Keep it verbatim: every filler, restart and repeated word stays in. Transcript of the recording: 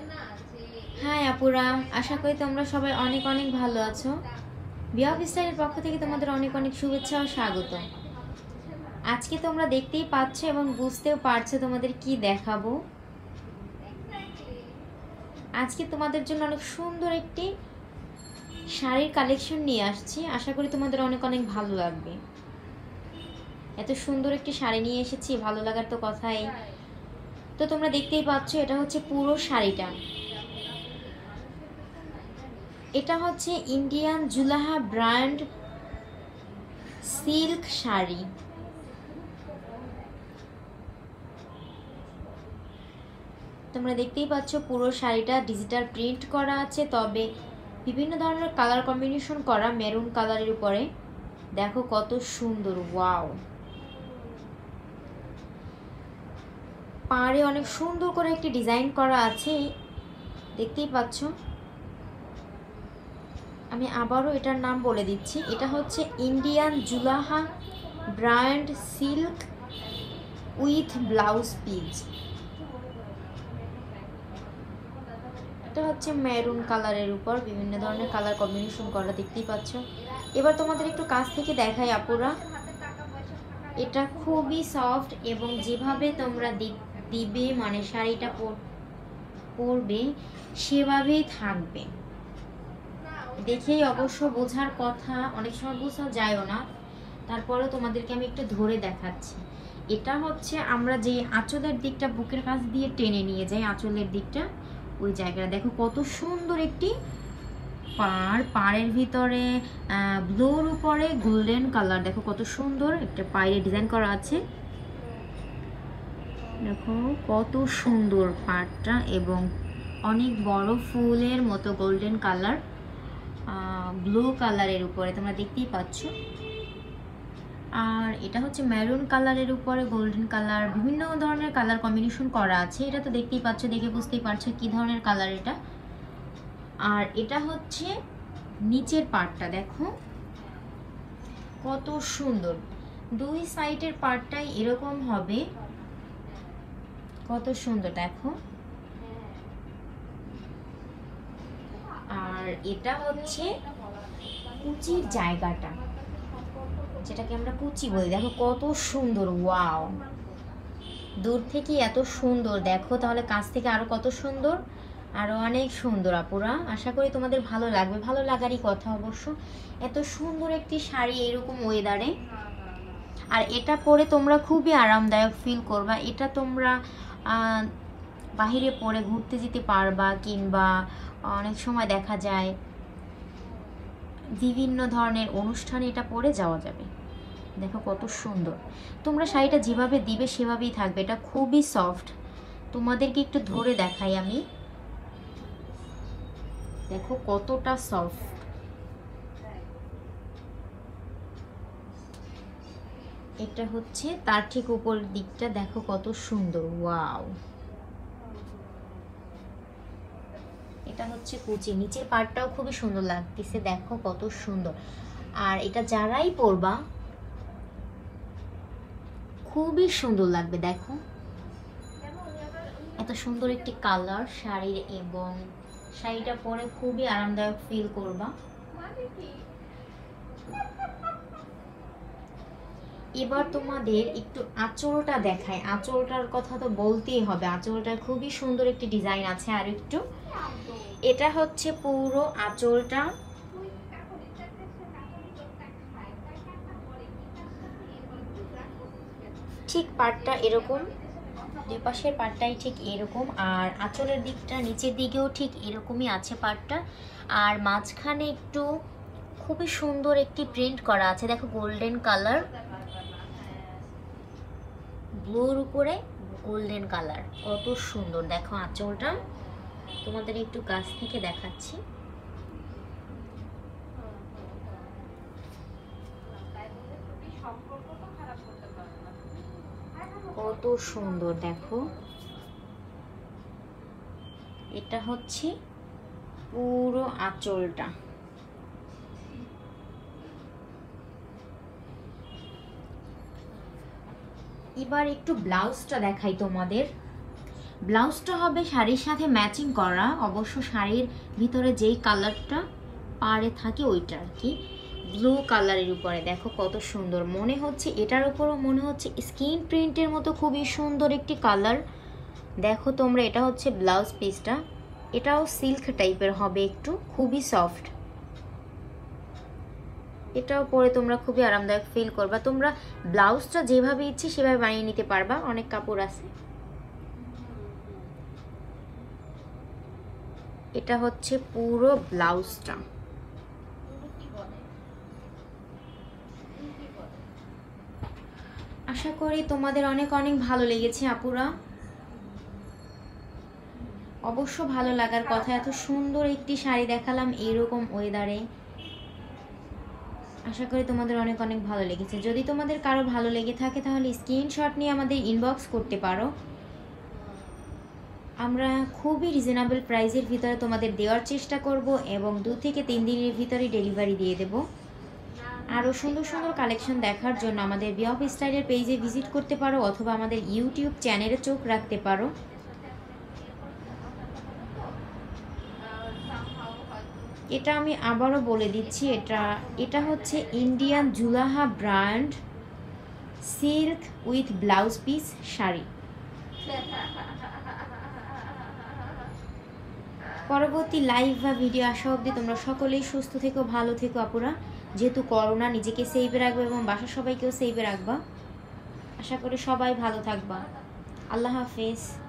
High আপুরা, আশা করি তোমরা সবাই অনেক অনেক ভালো আছো। বিয়াফ স্টাইলের পক্ষ থেকে তোমাদের অনেক অনেক শুভেচ্ছা ও স্বাগত। আজকে তোমরা দেখতেই পাচ্ছ এবং বুঝতেও পারছো তোমাদের কি দেখাবো। আজকে তোমাদের জন্য অনেক সুন্দর একটি শাড়ির কালেকশন নিয়ে আসছি। আশা করি তোমাদের অনেক অনেক ভালো লাগবে। এত সুন্দর একটি শাড়ি নিয়ে এসেছি, ভালো লাগার তো কথাই। তো তোমরা দেখতেই পাচ্ছ, এটা হচ্ছে পুরো শাড়িটা। এটা হচ্ছে Indian Julaha brand silk sari. তোমরা দেখতেই পাচ্ছ পুরো শাড়িটা ডিজিটাল প্রিন্ট করা আছে, তবে বিভিন্ন ধরনের কালার কম্বিনেশন করা মেরুন কালারের উপরে। দেখো কত সুন্দর, ওয়াও। পাড়ে অনেক সুন্দর করে একটি ডিজাইন করা আছে, দেখতেই পাচ্ছ। আমি আবারও এটার নাম বলে দিচ্ছি, এটা হচ্ছে Indian Julaha brand silk with blouse piece. এটা হচ্ছে মেরুন কালারের উপর বিভিন্ন ধরনের কালার কম্বিনেশন করা, দেখতেই পাচ্ছ। এবার তোমাদের একটু কাছ থেকে দেখাই আপুরা। এটা খুবই সফট এবং যেভাবে তোমরা দিবে মানে শাড়িটা পরবে সেভাবেই থাকবে। দেখেই অবশ্য বোঝার কথা, অনেক সময় বোঝা যায়ও না, তারপরেও তোমাদেরকে আমি একটু ধরে দেখাচ্ছি। এটা হচ্ছে আমরা যে আঁচলের দিকটা বুকের কাছ দিয়ে টেনে নিয়ে যাই, আঁচলের দিকটা ওই জায়গাটা দেখো কত সুন্দর একটি পাড়। পাড়ের ভিতরে ব্লুর উপরে গোল্ডেন কালার, দেখো কত সুন্দর একটা পাড়ে ডিজাইন করা আছে। দেখো কত সুন্দর পাড়টা, এবং অনেক বড় ফুলের মতো গোল্ডেন কালার ব্লু কালারের উপরে তোমরা দেখতেই পাচ্ছ। আর এটা হচ্ছে মেরুন কালারের উপরে গোল্ডেন কালার, বিভিন্ন ধরনের কালার কম্বিনেশন করা আছে। এটা তো দেখতেই পাচ্ছ, দেখে বুঝতেই পারছো কি ধরনের কালার এটা। আর এটা হচ্ছে নিচের পার্টটা, দেখো কত সুন্দর। দুই সাইডের পার্টটাই এরকম হবে, কত সুন্দর দেখো। আর এটা হচ্ছে কুচির জায়গাটা, যেটাকে আমরা কুচি বলি, দেখো কত সুন্দর, ওয়াও। দূর থেকে এত সুন্দর, দেখো তাহলে কাছ থেকে আরো কত সুন্দর, আরো অনেক সুন্দর আপুরা। আশা করি তোমাদের ভালো লাগবে, ভালো লাগারই কথা অবশ্য। এত সুন্দর একটি শাড়ি এরকম ওয়েদারে, আর এটা পরে তোমরা খুবই আরামদায়ক ফিল করবা। এটা তোমরা বাহিরে পরে ঘুরতে যেতে পারবা, কিংবা অনেক সময় দেখা যায় বিভিন্ন ধরনের অনুষ্ঠানে এটা পরে যাওয়া যাবে। দেখো কত সুন্দর। তোমরা শাড়িটা যেভাবে দিবে সেভাবেই থাকবে। এটা খুবই সফট, তোমাদেরকে একটু ধরে দেখাই আমি, দেখো কতটা সফট। এটা হচ্ছে তার ঠিক উপরের দিকটা, দেখো কত সুন্দর, ওয়াও। এটা হচ্ছে কুচি, নিচের পার্টটাও খুবই সুন্দর লাগতেছে, দেখো কত সুন্দর। আর এটা যারাই পরবা খুবই সুন্দর লাগবে, দেখো এত সুন্দর একটি কালার শাড়ির, এবং শাড়িটা পরে খুবই আরামদায়ক ফিল করবা। এবার তোমাদের একটু আঁচলটা দেখায়। আঁচলটার কথা তো বলতেই হবে, আঁচলটা খুবই সুন্দর একটি ডিজাইন আছে। আর একটু, এটা হচ্ছে পুরো আঁচলটা, ঠিক পাটটা এরকম, দুই পাশের পাটটাই ঠিক এরকম, আর আঁচলের দিকটা নিচের দিকেও ঠিক এরকমই আছে পাটটা। আর মাঝখানে একটু খুবই সুন্দর একটি প্রিন্ট করা আছে, দেখো গোল্ডেন কালার, ব্লুর উপরে গোল্ডেন কালার, কত সুন্দর। দেখো আঁচলটা তোমাদের একটু কাছ থেকে দেখাচ্ছি, কত সুন্দর দেখো। এটা হচ্ছে পুরো আঁচলটা। এবার একটু ব্লাউজটা দেখাই তোমাদের। ব্লাউজটা হবে শাড়ির সাথে ম্যাচিং করা, অবশ্য শাড়ির ভিতরে যেই কালারটা পাড়ে থাকে ওইটা আর কি, ব্লু কালারের উপরে। দেখো কত সুন্দর, মনে হচ্ছে এটার উপরও মনে হচ্ছে স্কিন প্রিন্টের মতো খুবই সুন্দর একটি কালার। দেখো তোমরা, এটা হচ্ছে ব্লাউজ পিসটা, এটাও সিল্ক টাইপের হবে একটু, খুবই সফট। এটাও পরে তোমরা খুবই আরামদায়ক ফিল করবা। তোমরা ব্লাউজটা যেভাবে ইচ্ছে সেভাবে বানিয়ে নিতে পারবা, অনেক কাপড় আছে। এটা হচ্ছে পুরো ব্লাউজটা। আশা করি তোমাদের অনেক অনেক ভালো লেগেছে আপুরা, অবশ্য ভালো লাগার কথা। এত সুন্দর একটি শাড়ি দেখালাম এইরকম ওয়েদারে, আশা করি তোমাদের অনেক অনেক ভালো লেগেছে। যদি তোমাদের কারো ভালো লেগে থাকে তাহলে স্ক্রিনশট নিয়ে আমাদের ইনবক্স করতে পারো। আমরা খুবই রিজনেবল প্রাইসের ভিতরে তোমাদের দেওয়ার চেষ্টা করব এবং দু থেকে তিন দিনের ভিতরে ডেলিভারি দিয়ে দেব। আরও সুন্দর সুন্দর কালেকশন দেখার জন্য আমাদের বিয়প স্টাইলের পেজে ভিজিট করতে পারো অথবা আমাদের ইউটিউব চ্যানেলে চোখ রাখতে পারো। এটা আমি আবারও বলে দিচ্ছি, এটা এটা হচ্ছে Indian Julaha brand silk with blouse piece sari. পরবর্তী লাইভ বা ভিডিও আসা অবধি তোমরা সকলেই সুস্থ থেকো, ভালো থেকো আপুরা। যেহেতু করোনা, নিজেকে সেভে রাখবে এবং বাসার সবাইকেও সেভে রাখবা। আশা করি সবাই ভালো থাকবা। আল্লাহ হাফেজ।